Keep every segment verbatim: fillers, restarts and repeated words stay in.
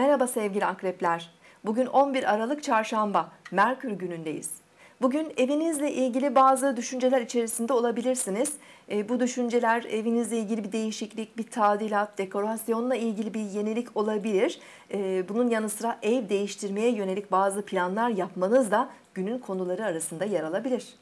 Merhaba sevgili akrepler. Bugün on bir Aralık Çarşamba, Merkür günündeyiz. Bugün evinizle ilgili bazı düşünceler içerisinde olabilirsiniz. E, bu düşünceler evinizle ilgili bir değişiklik, bir tadilat, dekorasyonla ilgili bir yenilik olabilir. E, bunun yanı sıra ev değiştirmeye yönelik bazı planlar yapmanız da günün konuları arasında yer alabilir.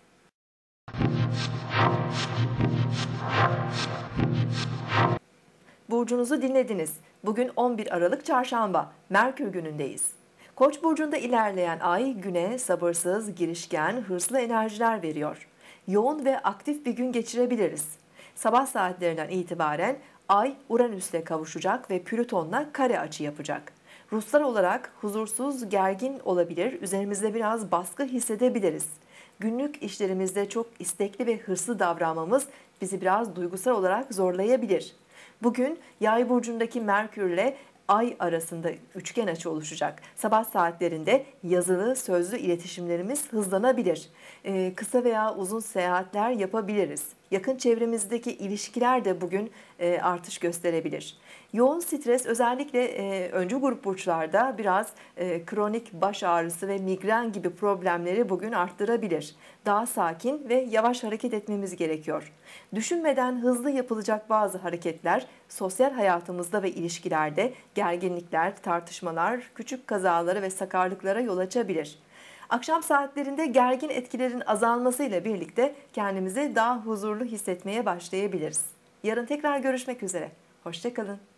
Burcunuzu dinlediniz. Bugün on bir Aralık Çarşamba, Merkür günündeyiz. Koç burcunda ilerleyen ay güne sabırsız, girişken, hırslı enerjiler veriyor. Yoğun ve aktif bir gün geçirebiliriz. Sabah saatlerinden itibaren ay Uranüs'le kavuşacak ve Plüton'la kare açı yapacak. Ruhsal olarak huzursuz, gergin olabilir, üzerimizde biraz baskı hissedebiliriz. Günlük işlerimizde çok istekli ve hırslı davranmamız bizi biraz duygusal olarak zorlayabilir. Bugün Yay burcundaki Merkür ile Ay arasında üçgen açı oluşacak. Sabah saatlerinde yazılı, sözlü iletişimlerimiz hızlanabilir. Ee, kısa veya uzun seyahatler yapabiliriz. Yakın çevremizdeki ilişkiler de bugün e, artış gösterebilir. Yoğun stres özellikle e, öncü grup burçlarda biraz e, kronik baş ağrısı ve migren gibi problemleri bugün arttırabilir. Daha sakin ve yavaş hareket etmemiz gerekiyor. Düşünmeden hızlı yapılacak bazı hareketler sosyal hayatımızda ve ilişkilerde gerginlikler, tartışmalar, küçük kazalara ve sakarlıklara yol açabilir. Akşam saatlerinde gergin etkilerin azalmasıyla birlikte kendimizi daha huzurlu hissetmeye başlayabiliriz. Yarın tekrar görüşmek üzere. Hoşça kalın.